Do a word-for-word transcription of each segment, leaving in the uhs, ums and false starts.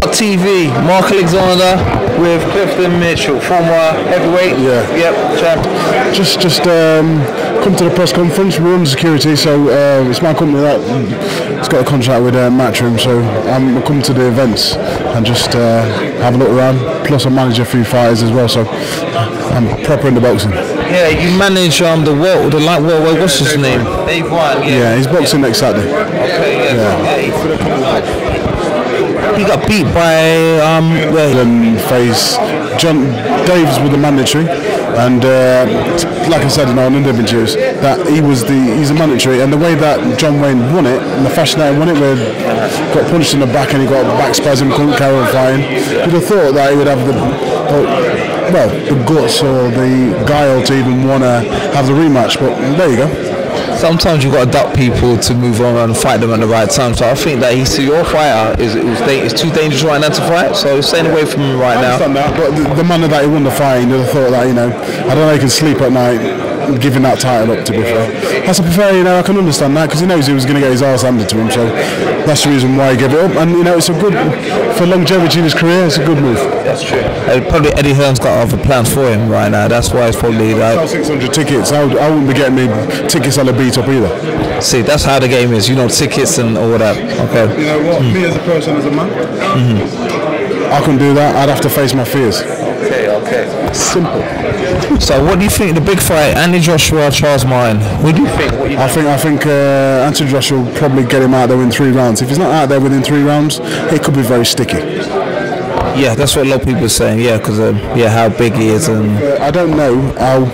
T V, Mark Alexander with Clifton Mitchell, former heavyweight. Yeah. Yep, champ. Just, just um, come to the press conference. We're on security, so uh, it's my company that it's got a contract with uh, Matchroom. So I'm coming to the events and just uh, have a look around. Plus, I manage a few fighters as well, so I'm proper into boxing. Yeah, you manage um the world, the light world. What's his name? Dave One. Yeah. Yeah, he's boxing next Saturday. Okay. Yeah. Yeah. He got beat by um. Well, Then face John Daves with the mandatory, and uh, like I said in our interviews, that he was the he's a mandatory, and the way that John Wayne won it, and the fashion that he won it, where he got punched in the back and he got a back spasm, couldn't carry on fighting. You'd have thought that he would have the well the guts or the guile to even want to have the rematch, but there you go. Sometimes you've got to duck people to move on and fight them at the right time. So I think that he's your fighter is it was it's too dangerous right now to fight. So staying away from him right now. I understand that, but the, the manner that he won the fight, you'd have thought that, you know, I don't know, he can sleep at night giving that title up, to be fair. That's a fair, you know, I can understand that because he knows he was going to get his arse handed to him, so that's the reason why he gave it up. And you know, it's a good for longevity in his career. It's a good move. That's true. Uh, probably Eddie Hearn's got other plans for him right now. That's why it's probably like sell six hundred tickets. I, would, I wouldn't be getting me tickets on the beat up either. See, that's how the game is. You know, tickets and all that. Okay. You know what? Mm. Me as a person, as a man, mm-hmm. I couldn't do that. I'd have to face my fears. Okay, okay. Simple. So, what do you think the big fight, Anthony Joshua, Charles Martin? What do you think? What you I think I think uh, Anthony Joshua will probably get him out there in three rounds. If he's not out there within three rounds, it could be very sticky. Yeah, that's what a lot of people are saying. Yeah, because um, yeah, how big he is and uh, I don't know how.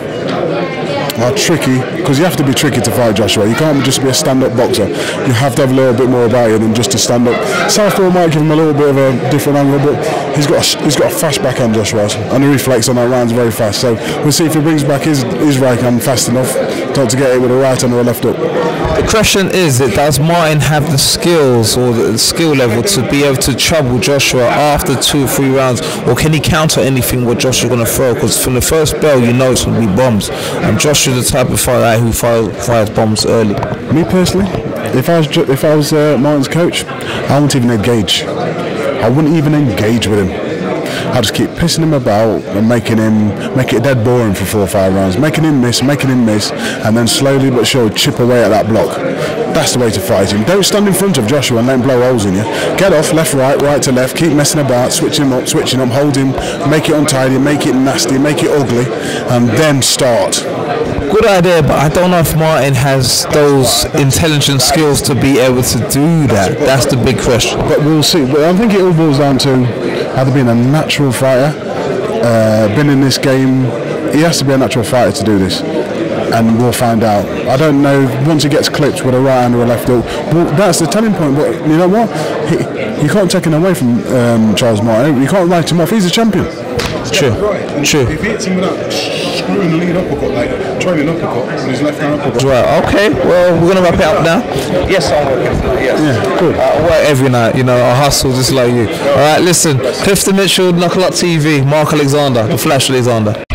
Are tricky, because you have to be tricky to fight Joshua. You can't just be a stand-up boxer. You have to have a little bit more about you than just to stand up. Southpaw might give him a little bit of a different angle, but he's got a, he's got a fast backhand, Joshua, and the reflex on that round's very fast. So we'll see if he brings back his his right hand fast enough not to get it with a right hand or a left up. The question is, that does Martin have the skills or the skill level to be able to trouble Joshua after two or three rounds, or can he counter anything what Joshua's going to throw? Because from the first bell, you know it's going to be bombs, and Joshua the type of fighter who fires, fires bombs early. Me personally, if I was if I was uh, Martin's coach, I wouldn't even engage. I wouldn't even engage with him. I'd just keep pissing him about and making him make it dead boring for four or five rounds, making him miss, making him miss, and then slowly but surely chip away at that block. That's the way to fight him. Don't stand in front of Joshua and let him blow holes in you. Get off, left, right, right to left, keep messing about, switching him up, switching him, hold him, make it untidy, make it nasty, make it ugly, and then start. Good idea, but I don't know if Martin has those intelligent skills to be able to do that. That's the big question. But we'll see. But I think it all boils down to either being a natural fighter, uh, been in this game. He has to be a natural fighter to do this, and we'll find out. I don't know once he gets clipped with a right hand or a left hook. Well, that's the telling point. But you know what? He, you can't take him away from um, Charles Martin. You can't write him off. He's a champion. True. True. If he hits him with that screwing the lead uppercut, like trailing uppercut, with his left hand uppercut. Right. Okay. Well, we're gonna wrap it up now. Yes, I'm working for it. Yes. Yeah. Good. Uh, I work every night. You know, I hustle just like you. All right. Listen, Clifton Mitchell, Knuckle Up T V, Mark Alexander, the Flash Alexander.